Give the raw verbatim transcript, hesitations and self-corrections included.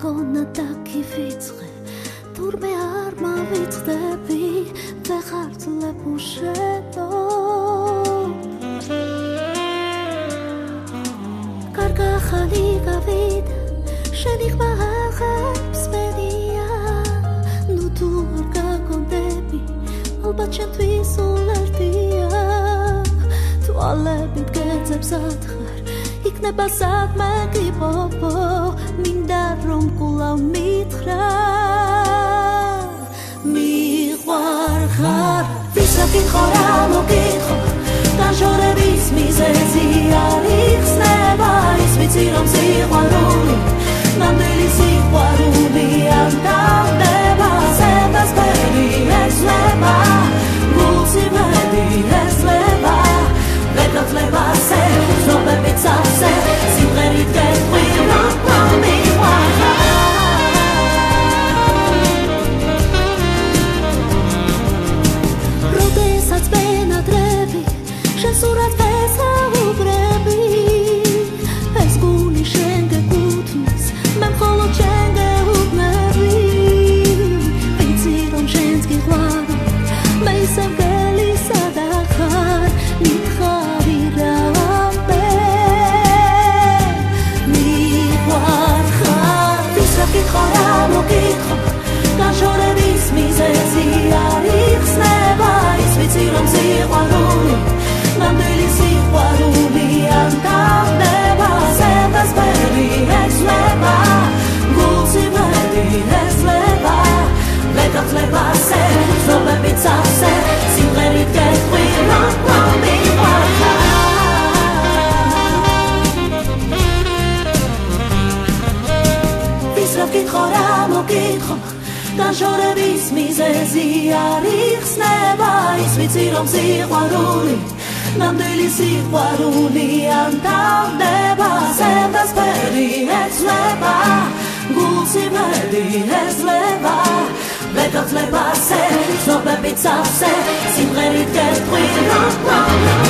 მქონა დაკივიწყე თურმე არ მავიწყდები ვეღარ ძლებ უშენო კარგ ახალი გავიდა შენი ხმა აღარ მსმენია ნუ თუ არ გაგონდები ალბათ ჩემთვის ულერტია თვალებით გეძებს ათხარ იქნება საქმე კიპოპო მინდა რომ კვლავ მითხრა მიყვარხარ ვისა გითხო რა მოგითხო განშორების მიზეზი არ იხსნება ის ვიცი რომ სიყვარული ნამდვილი სიყვარული არ დავდება ზედასფერი ეძლება გულს იმედი ეძლება ვეკაცლება ზე ზნობებით სავსე სიმღერით გეტყვი რომ მიყვარხარ როდესაც ბენადრები შენ სურათს ვესაუბრები ეს გული შენ გეკუთვნის მე მხოლოდ შენ გეუბნები ვიცი რომ შენს გიყვარებ მე ისე მგელისა და ხარ მითხარი რამე მიყვარხარ ვისა გითხო რა მოგითხო განშორების მიზეზი არ იხსნება ის ვიცი რომ სიყვარული ნამდვილი სიყვარული არ დავდება ზედასფერი ეძლება გულს იმედი ეძლება ვეკაცლება ზე ზნობებით სავსე სიმღერით გეტყვი რომ მიყვარხარ ვის რა გითხო რა მოგითხო განშორების მიზეზი არ იხსნება ის ვიცი რომ სიყვარული ნამდვილი სიყვარული არ დავდება ზედასფერი ეძლება გულს იმედი ეძლება ვეკაცლება ზე ზნობებით სავსე სიმღერით გეტყვი რომ